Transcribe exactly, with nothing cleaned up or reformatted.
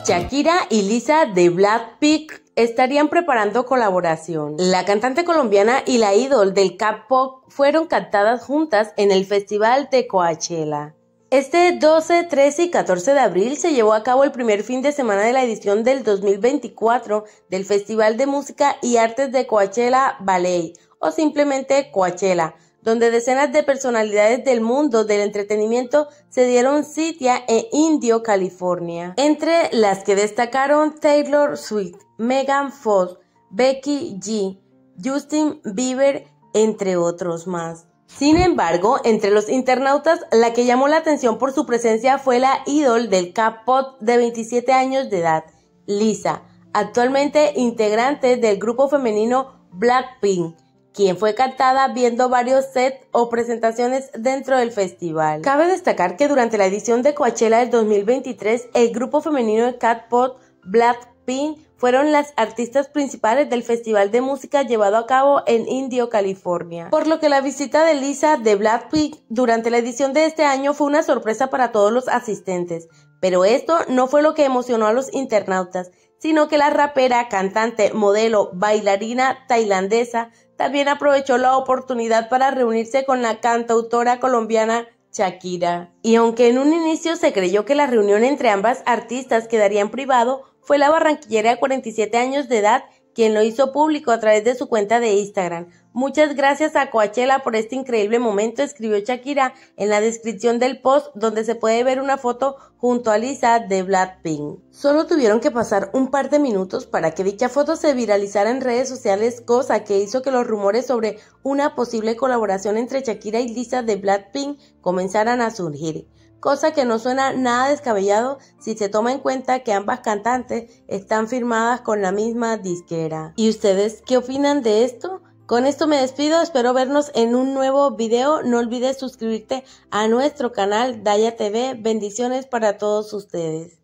Shakira y Lisa de Blackpink estarían preparando colaboración. La cantante colombiana y la ídol del K-pop fueron cantadas juntas en el Festival de Coachella. Este doce, trece y catorce de abril se llevó a cabo el primer fin de semana de la edición del dos mil veinticuatro del Festival de Música y Artes de Coachella Valley, o simplemente Coachella, donde decenas de personalidades del mundo del entretenimiento se dieron cita en Indio, California, entre las que destacaron Taylor Swift, Megan Fox, Becky G, Justin Bieber, entre otros más. Sin embargo, entre los internautas, la que llamó la atención por su presencia fue la ídol del K-pop de veintisiete años de edad, Lisa, actualmente integrante del grupo femenino Blackpink, quien fue cantada viendo varios sets o presentaciones dentro del festival. Cabe destacar que durante la edición de Coachella del dos mil veintitrés, el grupo femenino de K-pop Blackpink fueron las artistas principales del festival de música llevado a cabo en Indio, California. Por lo que la visita de Lisa de Blackpink durante la edición de este año fue una sorpresa para todos los asistentes. Pero esto no fue lo que emocionó a los internautas, sino que la rapera, cantante, modelo, bailarina tailandesa también aprovechó la oportunidad para reunirse con la cantautora colombiana Shakira. Y aunque en un inicio se creyó que la reunión entre ambas artistas quedaría en privado, fue la barranquillera de cuarenta y siete años de edad quien lo hizo público a través de su cuenta de Instagram. Muchas gracias a Coachella por este increíble momento, escribió Shakira en la descripción del post, donde se puede ver una foto junto a Lisa de Blackpink. Solo tuvieron que pasar un par de minutos para que dicha foto se viralizara en redes sociales, cosa que hizo que los rumores sobre una posible colaboración entre Shakira y Lisa de Blackpink comenzaran a surgir. Cosa que no suena nada descabellado si se toma en cuenta que ambas cantantes están firmadas con la misma disquera. ¿Y ustedes qué opinan de esto? Con esto me despido, espero vernos en un nuevo video. No olvides suscribirte a nuestro canal Daya T V. Bendiciones para todos ustedes.